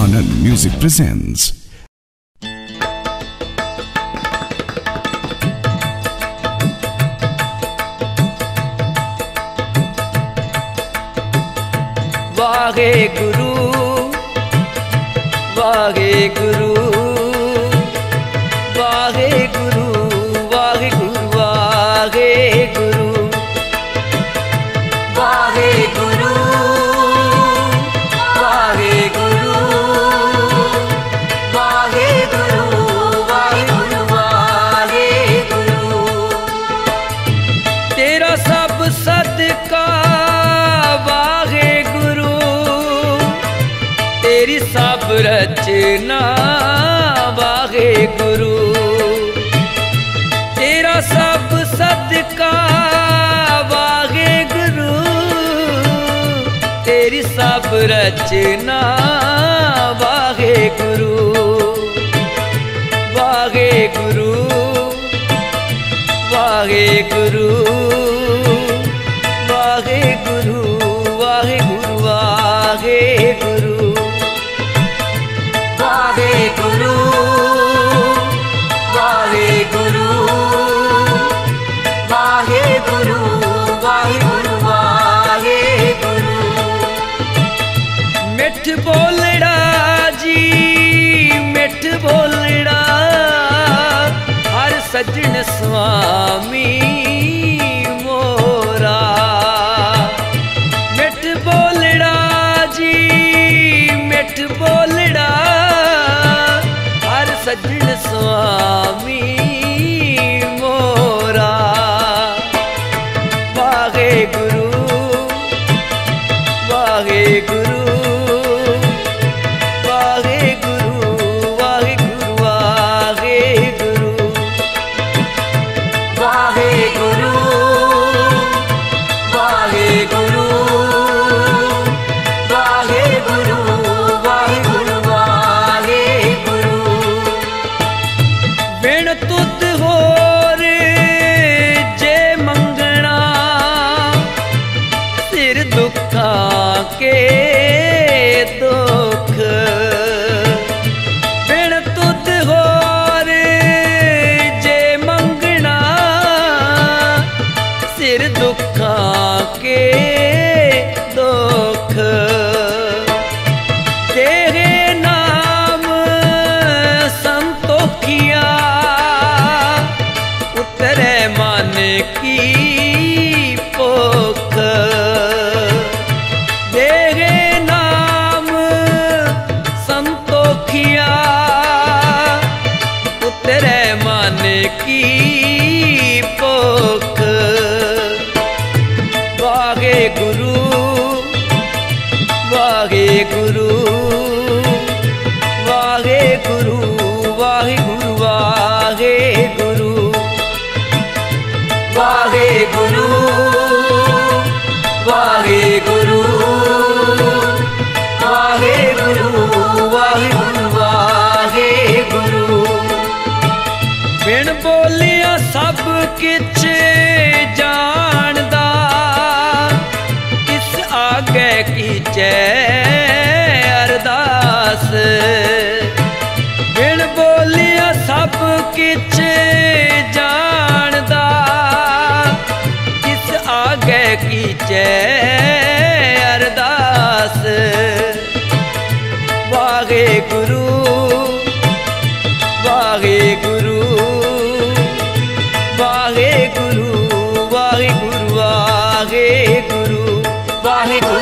Anand Music presents Wahe Guru Wahe Guru Wahe Guru Wahe Guru Wahe Guru Wahe Guru Wahe Guru Wahe Guru Wahe Guru Wahe Guru तेरा सब सदका वाहे गुरु तेरी सब रचना वाहे गुरु तेरा सब सदका वाहे गुरु तेरी सब रचना वाहे गुरु वाहे गुरु वाहे गुरु वाहे गुरु वाहे गुरु वाहे गुरु वाहे गुरु वाहे गुरु वाहे गुरु वाहे गुरु वाहे गुरु मिठ बोलड़ा जी मिठ बोलड़ा हर सज्जन स्वामी मोरा मिठ बोलड़ा जी मिठ बोलड़ा हर सज्जन स्वामी मोरा वाहे गुरु वाहे गुरु वाहे गुरु वाहे गुरु वाहे गुरु वाहे गुरु वाहे गुरु वाहे गुरु वाहे गुरु वाहे गुरु बिन तुद होर जे मंगना सिर दुखां के दुख बिन तुद होर जे मंगना सिर दुखां के दुख तेरे नाम संतोखिया उतरे मन की पोख तेरे नाम संतोखिया उतरे मन की पोख वाहे गुरु वाहे गुरु वाहे गुरु वाहे गुरु वाहे गुरु वाहे गुरु वाहे गुरु वाहे गुरु वाहे गुरु वाहे गुरु बिन बोलिया सब किछ जानदा किस आगे कीचे अरदास बिन बोलिया सब किछ जानदा किस आगे कीचे अरदास वाहे गुरु वाहे गुरु वाहे गुरु वाहे गुरु वाहे गुरु वाहे गुरु